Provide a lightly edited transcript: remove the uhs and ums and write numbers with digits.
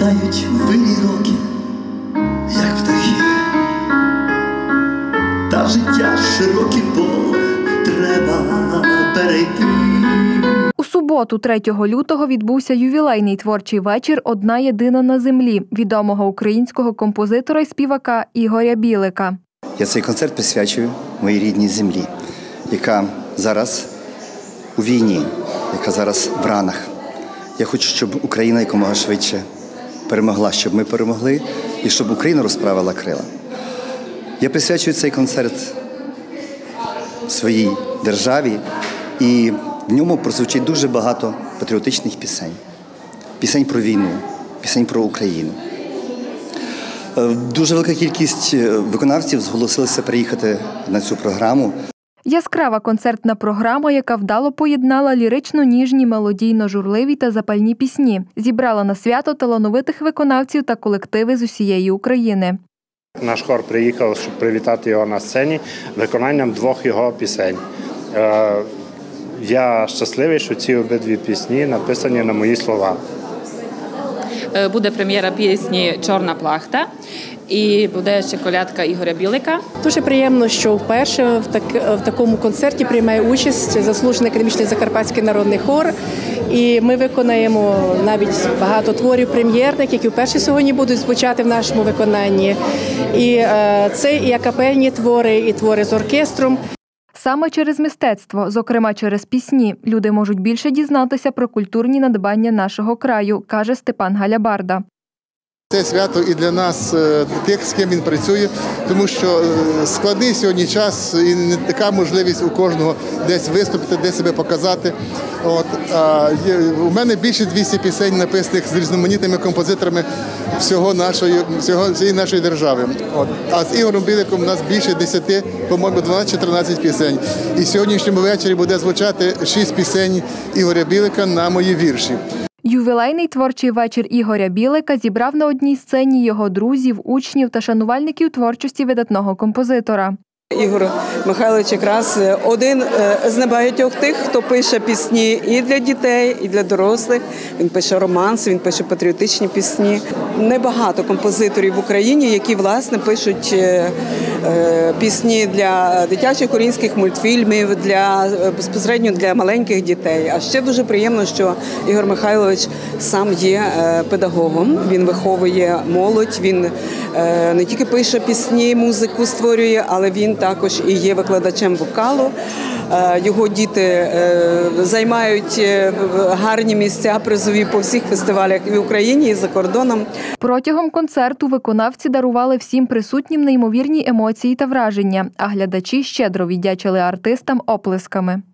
літають вирі роки, як птахи, та життя широке поле треба перейти. У суботу, 3 лютого, відбувся ювілейний творчий вечір «Одна єдина на землі» відомого українського композитора і співака Ігоря Білика. Я цей концерт присвячую моїй рідній землі, яка зараз у війні, яка зараз в ранах. Я хочу, щоб Україна якомога швидше перемогла, щоб ми перемогли і щоб Україна розправила крила. Я присвячую цей концерт своїй державі, і в ньому прозвучить дуже багато патріотичних пісень. Пісень про війну, пісень про Україну. Дуже велика кількість виконавців зголосилися приїхати на цю програму. Яскрава концертна програма, яка вдало поєднала лірично-ніжні, мелодійно-журливі та запальні пісні, зібрала на свято талановитих виконавців та колективи з усієї України. Наш хор приїхав, щоб привітати його на сцені виконанням 2 його пісень. Я щасливий, що ці обидві пісні написані на мої слова. Буде прем'єра пісні «Чорна плахта» і буде ще колядка Ігоря Білика. Дуже приємно, що вперше в такому концерті приймає участь заслужений академічний Закарпатський народний хор. І ми виконаємо навіть багато творів прем'єрних, які вперше сьогодні будуть звучати в нашому виконанні. І це і акапельні твори, і твори з оркестром. Саме через мистецтво, зокрема через пісні, люди можуть більше дізнатися про культурні надбання нашого краю, каже Степан Галябарда. Це свято і для нас, тих, з ким він працює, тому що складний сьогодні час і не така можливість у кожного десь виступити, десь себе показати. У мене більше 200 пісень написаних з різноманітними композиторами всієї нашої держави. А з Ігорем Біликом у нас більше 10, по-моєму, 12-13 пісень. І сьогоднішньому вечорі буде звучати 6 пісень Ігоря Білика на мої вірші. Ювілейний творчий вечір Ігоря Білика зібрав на одній сцені його друзів, учнів та шанувальників творчості видатного композитора. Ігор Михайлович якраз один з небагатьох тих, хто пише пісні і для дітей, і для дорослих. Він пише романси, він пише патріотичні пісні. Небагато композиторів в Україні, які, власне, пишуть пісні для дитячих українських мультфільмів, безпосередньо для маленьких дітей. А ще дуже приємно, що Ігор Михайлович сам є педагогом. Він виховує молодь, він не тільки пише пісні, музику створює, але він також і є викладачем вокалу. Його діти займають гарні місця призові по всіх фестивалях і в Україні, і за кордоном. Протягом концерту виконавці дарували всім присутнім неймовірні емоції та враження, а глядачі щедро віддячили артистам оплесками.